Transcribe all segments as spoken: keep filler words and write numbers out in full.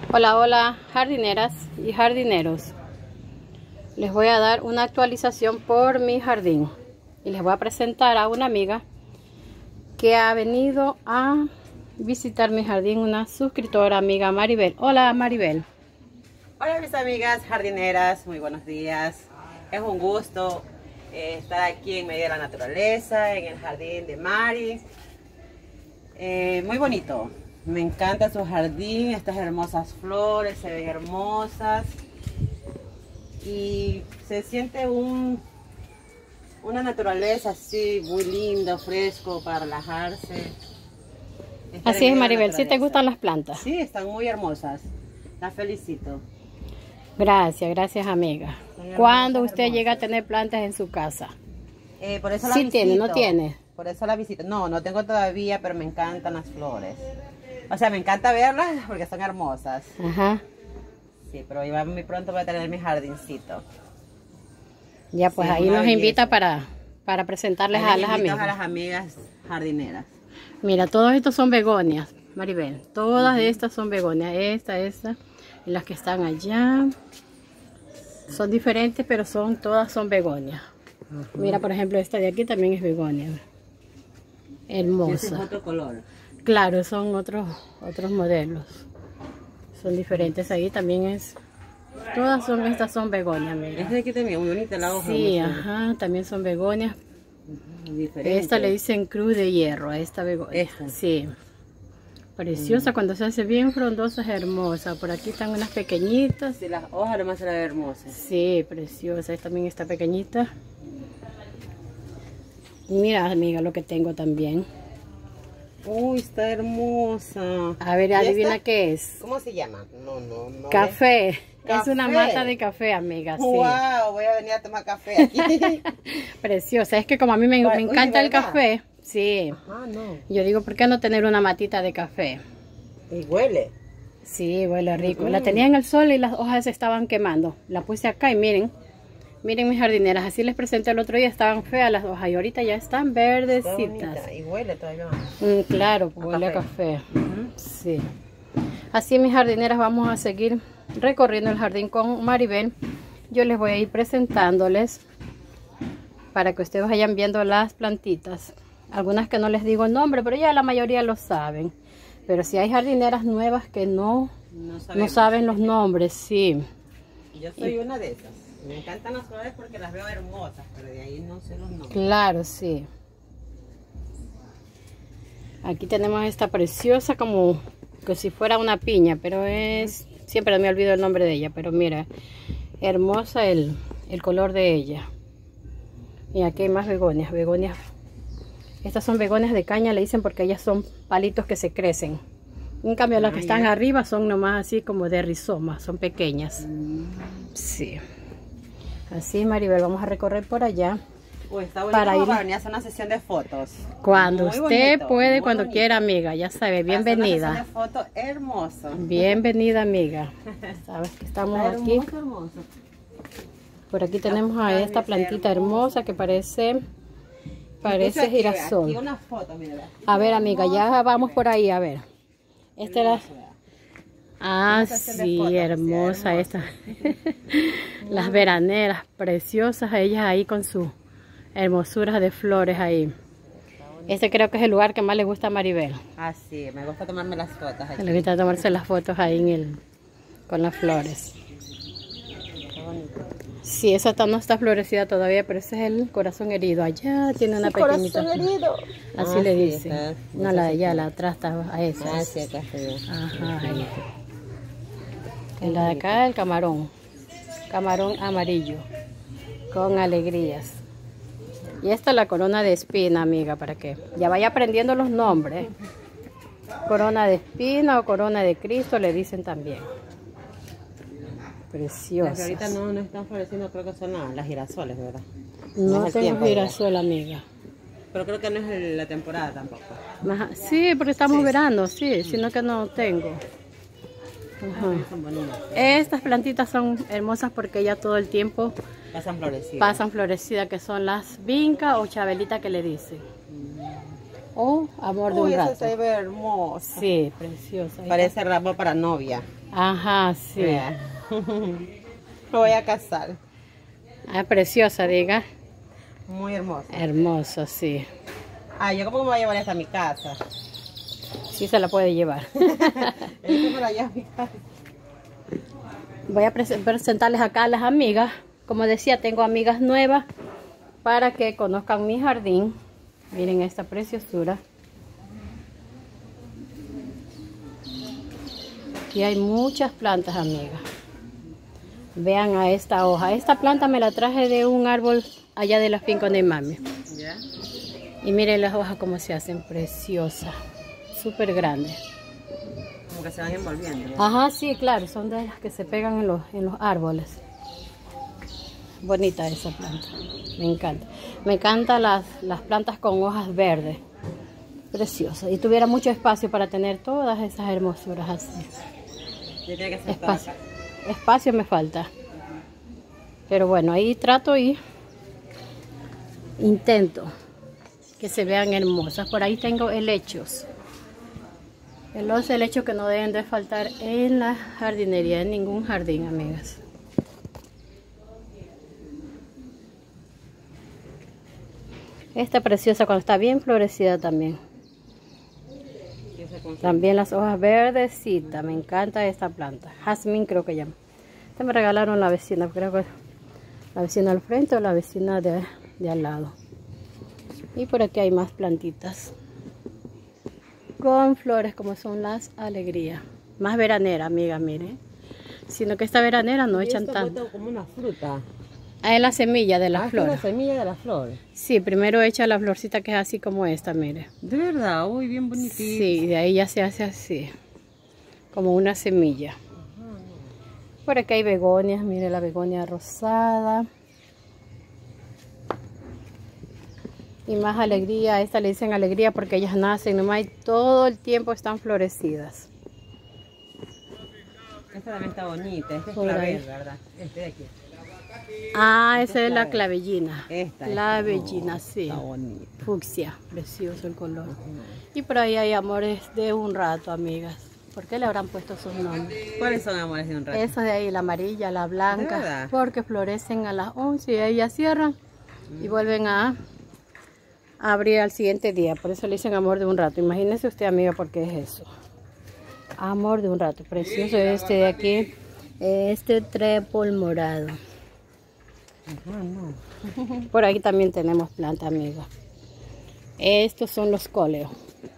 Hola, hola jardineras y jardineros. Les voy a dar una actualización por mi jardín y les voy a presentar a una amiga que ha venido a visitar mi jardín, una suscriptora amiga, Maribel. Hola, Maribel. Hola mis amigas jardineras, muy buenos días. Es un gusto eh, estar aquí en medio de la naturaleza, en el jardín de Mari. Eh, muy bonito. Me encanta su jardín, estas hermosas flores, se ven hermosas y se siente un, una naturaleza así muy lindo, fresco para relajarse. Estar Así en es, medio de la Maribel, ¿sí te naturaleza. gustan las plantas? Sí, están muy hermosas. Las felicito. Gracias, gracias, amiga. Son ¿Cuándo hermosas, usted hermosas. llega a tener plantas en su casa? Eh, por eso la Sí visito. tiene, ¿no tiene? Por eso la visito. No, no tengo todavía, pero me encantan las flores. O sea, me encanta verlas porque son hermosas. Ajá. Sí, pero iba muy pronto voy a tener mi jardincito. Ya, pues Sí, ahí una nos belleza. invita para, para presentarles Ahí a les las invito amigas. a las amigas jardineras. Mira, todos estos son begonias, Maribel. Todas uh-huh. estas son begonias. Esta, esta, y las que están allá. Son diferentes, pero son todas son begonias. Uh-huh. Mira, por ejemplo, esta de aquí también es begonia. Hermosa. Ese es otro color. Claro, son otros otros modelos. Son diferentes. Ahí también es. Todas son estas son begonias, mira. Esta de aquí también muy bonita la hoja. Sí, ajá, también son begonias. Diferente. Esta le dicen cruz de hierro, a esta begonia. Esta. Sí. Preciosa, mm. cuando se hace bien frondosa es hermosa. Por aquí están unas pequeñitas. Sí, las hojas además se la ven hermosas. Sí, preciosa. Esta también está pequeñita. Y mira, amiga, lo que tengo también. Uy, está hermosa. A ver, adivina esta? ¿Qué es? ¿Cómo se llama? No, no, no. Café. Es... Es café. una mata de café, amiga. Sí. Wow, voy a venir a tomar café aquí. Preciosa. Es que como a mí me, me encanta Uy, el café. Sí. Ah, no. Yo digo, ¿por qué no tener una matita de café? Y huele. Sí, huele rico. Mm. La tenía en el sol y las hojas se estaban quemando. La puse acá y miren. Miren mis jardineras, así les presenté el otro día, estaban feas las hojas y ahorita ya están verdecitas. Está y huele todavía. Mm, claro, a huele café. a café. Uh-huh. Sí. Así mis jardineras vamos a seguir recorriendo el jardín con Maribel. Yo les voy a ir presentándoles para que ustedes vayan viendo las plantitas. Algunas que no les digo el nombre, pero ya la mayoría lo saben. Pero si hay jardineras nuevas que no, no, no saben los nombres, sí. Yo soy y, una de esas. Me encantan las flores porque las veo hermosas, pero de ahí no sé los nombres. Claro, sí. Aquí tenemos esta preciosa como que si fuera una piña, pero es... Siempre me olvido el nombre de ella, pero mira, hermosa el, el color de ella. Y aquí hay más begonias, begonias. Estas son begonias de caña, le dicen porque ellas son palitos que se crecen. En cambio, ah, las que están ya. arriba son nomás así como de rizoma, son pequeñas. Mm. Sí. Así, Maribel, vamos a recorrer por allá. Uy, está bonito para ir para venir a hacer una sesión de fotos. Cuando muy usted bonito, puede, cuando bonito. quiera, amiga, ya sabe, bienvenida. Una sesión de fotos hermoso. Bienvenida, amiga. Sabes que estamos hermoso, aquí. Hermoso. Por aquí tenemos a esta plantita hermosa que parece, parece aquí, girasol. Aquí una foto, mira. A ver, amiga, ya vamos por ahí, a ver. Esta era... Ah, sí, fotos, hermosa, hermosa esta. Las veraneras preciosas, ellas ahí con sus hermosuras de flores ahí. Este creo que es el lugar que más le gusta a Maribel. Ah, sí, me gusta tomarme las fotos aquí. Le gusta tomarse las fotos ahí en el, con las flores. Qué bonito. Sí, esa no está florecida todavía, pero ese es el corazón herido. Allá tiene una sí, pequeñita. Corazón herido. Así ah, le sí, dicen. Está, no, no la de allá, la de atrás está a esa. Ah, sí, acá estoy. Ajá, ahí. En la de acá el camarón, camarón amarillo, con alegrías. Y esta es la corona de espina, amiga, para que ya vaya aprendiendo los nombres. Corona de espina o corona de Cristo le dicen también. Preciosas. Las que ahorita no, no están floreciendo, creo que son las, las girasoles, ¿verdad? No, no es tengo girasol, amiga. Pero creo que no es la temporada tampoco. Ajá. Sí, porque estamos sí, verano, sí, sí, sino que no tengo. Ajá. Estas plantitas son hermosas porque ya todo el tiempo pasan florecidas. Pasan florecidas, que son las vincas o chabelitas que le dicen. o Amor de Uy, un ese rato. se ve hermoso. Sí, preciosa. Parece ramo para novia. Ajá, sí. Vea. Me voy a casar. Ah, preciosa, diga. Muy hermoso. Hermoso, sí. Ah, yo como me voy a llevar esta a mi casa. Sí se la puede llevar. Esta me la llevo a mi casa. Voy a pres- presentarles acá a las amigas. Como decía, tengo amigas nuevas para que conozcan mi jardín. Miren esta preciosura. Aquí hay muchas plantas, amigas. Vean a esta hoja. Esta planta me la traje de un árbol allá de la finca de mami. ¿Ya? Y miren las hojas como se hacen, preciosas. Súper grandes. Como que se van envolviendo. ¿Ya? Ajá, sí, claro. Son de las que se pegan en los, en los árboles. Bonita esa planta. Me encanta. Me encantan las, las plantas con hojas verdes. Preciosas. Y tuviera mucho espacio para tener todas esas hermosuras así. Ya tiene que ser Espacio. Espacio me falta. Pero bueno, ahí trato y intento que se vean hermosas. Por ahí tengo helechos. Los helechos que no deben de faltar en la jardinería, en ningún jardín, amigas. Esta preciosa cuando está bien florecida también. También las hojas verdecitas. Me encanta esta planta. Jazmín creo que llama. Esta me regalaron la vecina. Creo que la vecina al frente o la vecina de, de al lado. Y por aquí hay más plantitas. Con flores como son las alegrías. Más veranera, amiga, mire. Sino que esta veranera no echan tanto. Como una fruta. Ah, es la semilla de la Ah, flor. es la semilla de la flor. Sí, primero echa la florcita que es así como esta, mire. De verdad, uy, bien bonitito. Sí, de ahí ya se hace así. Como una semilla. Por aquí hay begonias, mire la begonia rosada. Y más alegría, a esta le dicen alegría porque ellas nacen nomás y todo el tiempo están florecidas. Esta también está bonita, este es Por ahí. clavel, ¿verdad? Este de aquí. Ah, Esta esa es es la clavel. clavellina. Esta es- Clavellina, oh, sí. Está bonita. Fucsia, precioso el color. Y por ahí hay amores de un rato, amigas. ¿Por qué le habrán puesto esos nombres? ¿Cuáles son amores de un rato? Esa de ahí, la amarilla, la ¿De blanca, verdad? porque florecen a las once y ellas cierran y vuelven a, a abrir al siguiente día. Por eso le dicen amor de un rato. Imagínese usted, amiga, por qué es eso. Amor de un rato. Precioso este de aquí, este trépol morado. Ajá, no. Por aquí también tenemos planta, amiga. Estos son los coleos.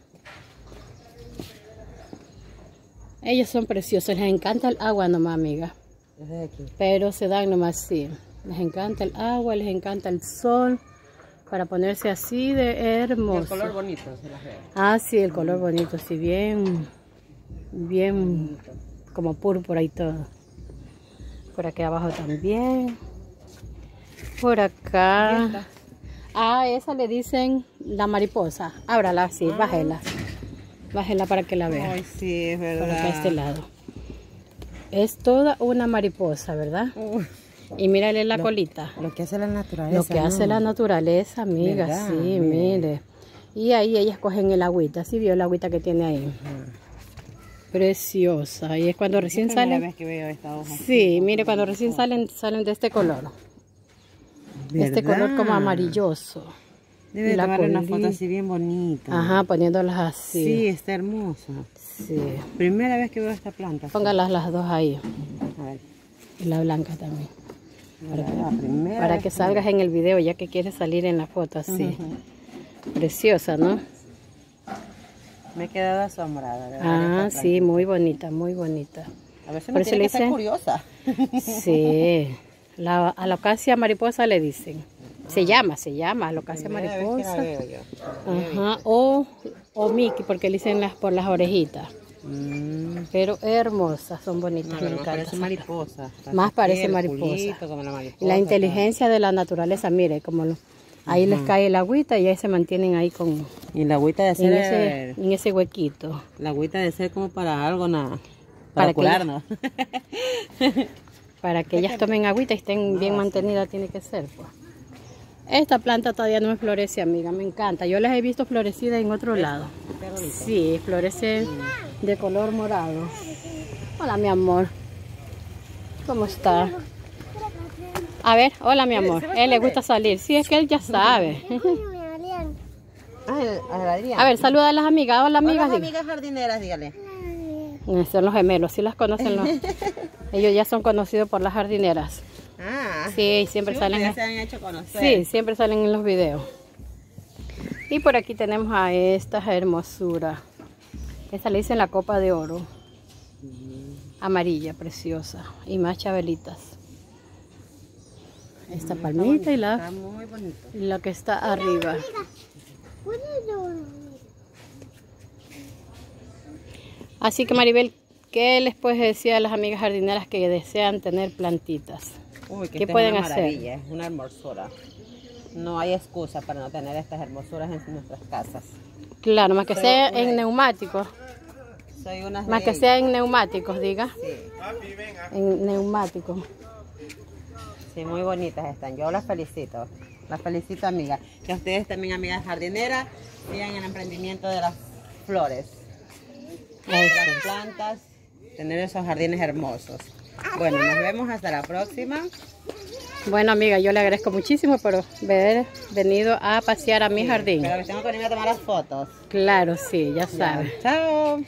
Ellos son preciosos, les encanta el agua nomás, amiga. Desde aquí. Pero se dan nomás así. Les encanta el agua, les encanta el sol. Para ponerse así de hermoso. El color bonito, se las veo. Ah, sí, el color bonito, sí, bien, bien como púrpura y todo. Por aquí abajo también. Por acá. Ah, esa le dicen la mariposa. Ábrala así, bájela. Bájela para que la vea. Ay, sí, es verdad. Por acá a este lado. Es toda una mariposa, ¿verdad? Uy, Y mírale la Lo- colita. lo que hace la naturaleza. Lo que hace ¿no? la naturaleza, amiga, ¿Verdad? sí, Mire. mire. Y ahí ellas cogen el agüita, ¿sí vio el agüita que tiene ahí? Preciosa. Y es cuando recién Es la primera salen. vez que veo esta hoja. Sí, mire, cuando recién salen, salen de este color. Este color como amarilloso. Debe y la tomarle una foto colita. así bien bonita. Ajá, poniéndolas Sí, así. está hermosa. Sí. Primera vez que veo esta planta. Póngalas las dos ahí. A ver. Y la blanca también. La primera Para vez que salgas en el video, ya que quieres salir en la foto así. Preciosa, ¿no? me he quedado asombrada. de ver Ah, esta sí, muy bonita, muy bonita. planta. A veces por me eso tiene le que ser dicen- curiosa. Sí, la alocasia mariposa le dicen. Se llama, se llama alocasia Primera vez que la mariposa. veo yo. Ajá, o, o Mickey, porque le dicen las, por las orejitas. Mm, Pero hermosas, son no, bonitas, me pero más encantan. parece mariposa. Más parece El mariposa. culito como la mariposa. La inteligencia de la naturaleza, mire, como lo- ahí les cae el agüita y ahí se mantienen ahí con, Y la agüita de en, ser, ese, en ese huequito. la agüita de ser como para algo, nada. Para Para que- curarnos. Para que ellas tomen agüita y estén bien mantenidas, tiene que ser, pues. Esta planta todavía no me florece, amiga, me encanta. Yo las he visto florecidas en otro lado. Sí, florece de color morado. Hola, mi amor. ¿Cómo está? A ver, hola, mi amor. A él le gusta salir. Sí, es que él ya sabe. A ver, saluda a las amigas. Hola, amigas. Hola, amigas jardineras, dígale. Son los gemelos, sí las conocen los... Ellos ya son conocidos por las jardineras. Ah, sí, siempre sí, salen. Ya se han hecho conocer. Sí, siempre salen en los videos. Y por aquí tenemos a esta hermosura. Esta le dicen la copa de oro. Amarilla, preciosa. Y más chabelitas. Esta Muy palmita bonito, y la, está muy bonito. y la que está arriba. Así que Maribel, ¿qué les puedes decir a las amigas jardineras que desean tener plantitas? Uy, que ¿Qué esta pueden es una hacer? maravilla, es una hermosura. No hay excusa para no tener estas hermosuras en nuestras casas. Claro, más que Soy sea una- en neumáticos. Soy una Más que sea en neumáticos, diga. Sí, En neumáticos. sí, muy bonitas están. Yo las felicito. Las felicito, amigas. Que ustedes también, amigas jardineras, sigan el emprendimiento de las flores, de las plantas, tener esos jardines hermosos. Bueno, nos vemos hasta la próxima. Bueno, amiga, yo le agradezco muchísimo por haber venido a pasear a mi jardín. Pero que tengo que venir a tomar las fotos. Claro, sí, ya sabes. Chao.